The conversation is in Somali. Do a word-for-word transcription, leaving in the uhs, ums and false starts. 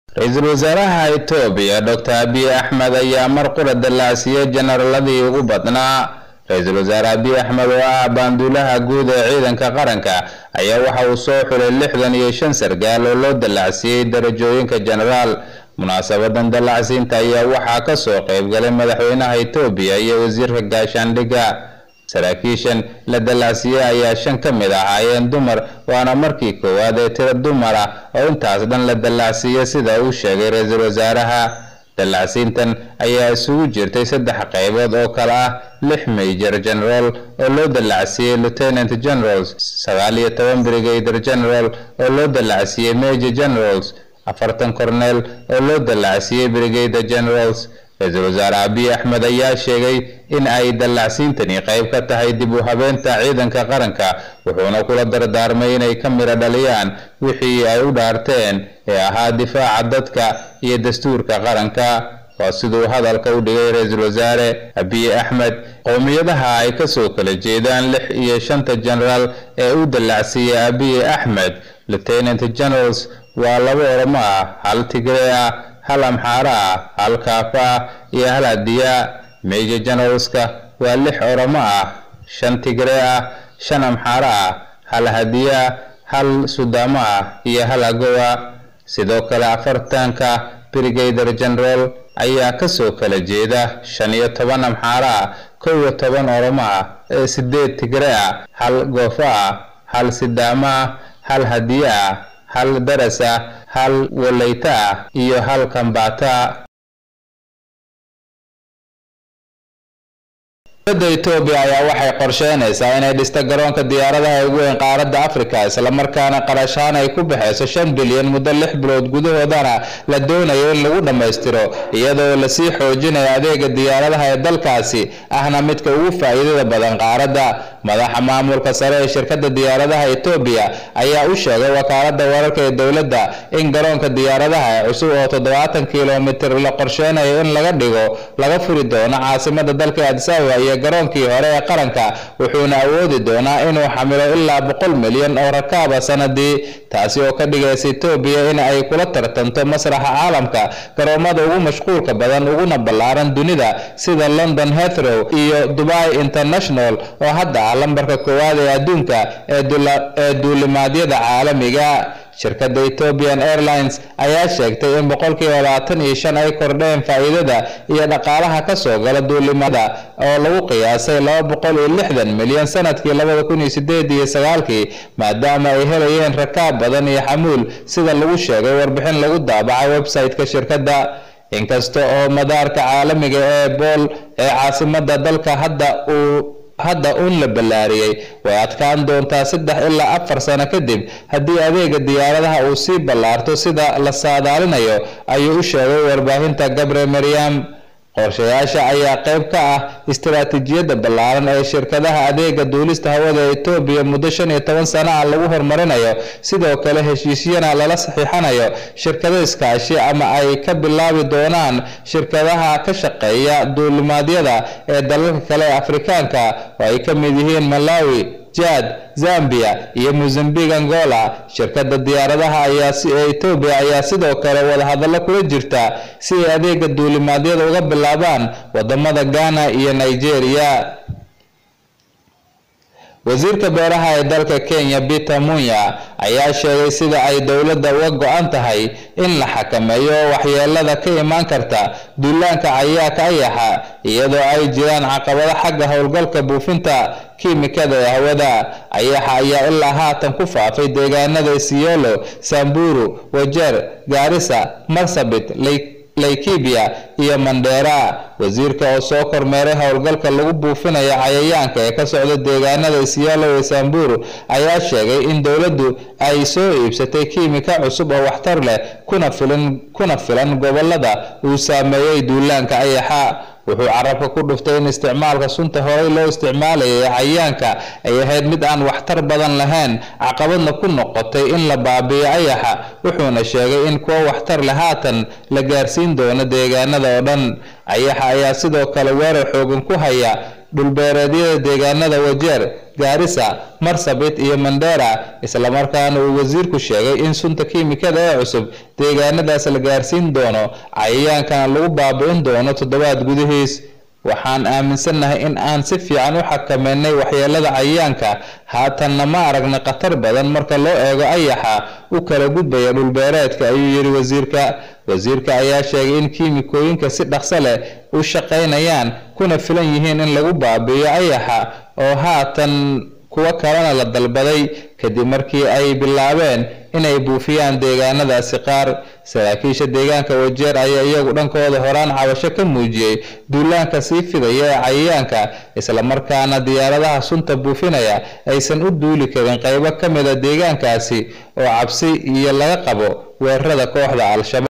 Ra'iisul Wasaaraha Itoobiya Doctor Abiy Ahmed ayaa mar qura dalaasiyay generaladii ugu badnaa. Ra'iisul Wasaare Abiy Ahmed oo ah banduulaha guud ee ciidanka qaranka ayaa waxa uu soo xulay lixdan iyo shan sargaal oo loo dalaasiyay darajooyinka generaal. Munaasabadan dalaasiinta ayaa waxaa ka soo qayb galay madaxweynaha Itoobiya iyo wasiirka gaashaandhigga. Saraakiishan la dalaasiyay ayaa shan ka mid ahaayeen dumar, waana markii koowaad ee tiro dumar ah oo intaas dhan la dalaasiyay sida uu sheegay ra'iisul wasaaraha. Dalaasiintan ayaa isugu jirtay saddex qaybood oo kala ah lix major general oo loo dalaasiyay lieutenant generals, sagaal iyo toban brigadier general oo loo dalaasiyay major generals, afartan colonel oo loo dalaasiyay brigadier generals. Ra'iisul Wasaare Abiy Ahmed ayaa sheegay in ay dalaasiintani qayb ka tahay dib u habeynta ciidanka qaranka, wuxuuna kula dardaarmay inay ka mira dhaliyaan wixii ay u dhaarteen ee ahaa difaaca dadka iyo dastuurka qaranka. waa sidoo hadalka u dhigay ra'iisul wasaare Abiy Ahmed. qowmiyadaha ay ka soo kala jeedaan lix iyo shanta general ee u dalaasiyay Abiy Ahmed lieutenant generals waa laba Oromo ah, hal Tigray ah, hal Amhara ah, hal Kaafa iyo hal Hadiya. Major generalska waa lix Oromo ah, shan Tigray ah, shan Amhara ah, hal Hadiya, hal Sudama ah iyo hal Agowa. sidoo kale afartanka brigadier general ayaa ka soo kala jeeda shan iyo toban Amhara ah, kow iyo toban Oromo ah, sideed Tigray ah, hal Goofa ah, hal Sidama ah, hal Hadiya ah, hal Darasa, hal Walayta iyo hal Kambata. dowladda Itoobiya ayaa waxay qorsheynaysaa inay dhisto garoonka diyaaradaha ugu weyn qaaradda Afrika, isla markaana qarashaan ay ku baxayso shan bilyan muddo lix bilood gudahoodana la doonayo in lagu dhameystiro, iyadoo la sii xoojinayo adeega diyaaradaha ee dalkaasi ahna midka ugu faa'iidada badan qaaradda. madaxa maamulka sare ee shirkadda diyaaradaha Itoobiya ayaa u sheegay wakaaladda wararka ee dowladda in garoonka diyaaradaha ee cusub oo toddobaatan kiiloomitir la qorsheynayo in laga dhigo laga furi doono caasimadda dalka Addis Ababa iyo garoonkii hore ee qaranka, wuxuuna awoodi doonaa inuu xamilo ilaa boqol milyan oo rakaab ah sanadii, taasi oo ka dhigaysa Itoobiya in ay kula tartanto masraxa caalamka garoomada ugu mashquulka badan uguna ballaaran dunida sida London Heathrow iyo Dubai International oo hadda lambarka koowaad ee adduunka ee duulimaadyada caalamiga. shirkadda Ethiopian Airlines ayaa sheegtay in boqolkiiba labaatan iyo shan ay kordheen faa'iidada iyo dhaqaalaha ka soo gala duulimada oo lagu qiyaasay laba boqol iyo lixdan milyan sanadkii laba kun iyo siddeed iyo sagaal maadaama ay helayeen rakaab badan iyo xamuul, sida lagu sheegay warbixin lagu daabacay website-ka shirkadda. inkasta oo madaarka caalamiga ee Bole ee caasimadda dalka hadda uu hadda uun la ballaariyay, way adkaan doontaa saddex ilaa afar sano kadib haddii adeega diyaaradaha uu sii ballaarto sida la saadaalinayo, ayuu u sheegay warbaahinta Gabre Maryam. qorshayaasha ayaa qayb ka ah istiraatiijiyadda ballaaran ee shirkadaha adeega duulista hawada ee Itoobiya muddo shan iyo toban sano ah lagu horumarinayo, sidoo kale heshiisyana lala saxiixanayo shirkado iskaashi ama ay ka bilaabi doonaan shirkadaha ka shaqeeya duulimaadyada ee dalalka kale ee Afrikaanka oo ay ka mid yihiin Malawi, Chad, Zambia iyo Mozambique, Angola. shirkadda diyaaradaha ayaa si Itoobiya ayaa sidoo kale wada hadallo kula jirta si ay adeega duulimaadyada uga bilaabaan wadamada Ghana iyo Nigeria. wasiirka beeraha ee dalka Kenya Peter Munya ayaa sheegay sida ay dowladda uga go'an tahay in la xakameeyo waxyeelada ka imaan karta duulaanka cayayaanka ayaxa, iyadoo ay jiraan caqabado xagga howlgalka buufinta kiimikada ee hawada. ayaxa ayaa ilaa haatan ku faafay deegaanada Isiolo, Samburu, Wajeer, Garissa, Marsabit, Laikipia iyo Mandera. wasiirka oo soo kormeeray howlgalka lagu buufinayo cayayaanka ee ka socda deegaanada Isiolo iyo Samburu ayaa sheegay in dowladdu ay soo iibsatay kiimika cusub oo waxtar leh kuna filan kuna filan gobolada uu saameeyay duulaanka ayaxa. wuxuu carabka ku dhuftay in isticmaalka sunta hore loo isticmaalayay cayayaanka ay ahayd mid aan waxtar badan lahayn, caqabadna ku noqotay in la baabi'iyo ayaxa, wuxuuna sheegay in kuwa waxtar leh haatan la gaarsiin doono deegaanada oo dhan. ayaxa ayaa sidoo kale weerar xoogan ku haya dhulbeereedyada deegaanada Wajeer, Gaarisa, Marsabit iyo Mandera, isla markaana uu wasiirku sheegay in sunta kiimikada ee cusub deegaanadaas la gaarsiin doono cayayaankan lagu baabi'in doono toddobaad gudihiis. waxaan aaminsanahay in aan si fiican u xakameynay waxyeelada cayayaanka haatanna ma aragna khatar badan marka loo eego ayaxa u kala gudbaya dhulbeereedka ayuu yiri wasiirka. wasiirka ayaa sheegay in kiimikooyinka si dhaqso leh u shaqeynayaan kuna filan yihiin in lagu baabi'iyo ayaxa oo haatan kuwa kalena la dalbaday kadib markii ay bilaabeen inay buufiyaan deegaanadaasi qaar. saraakiisha deegaanka Wajeer ayaa iyagu dhankooda horaan cabasho ka muujiyay duulaanka sii fidaya ee cayayaanka, isla markaana diyaaradaha sunta buufinaya aysan u duuli karin qaybo ka mid ah deegaankaasi oo cabsi iyo laga qabo weerarada kooxda Al-Shabaab.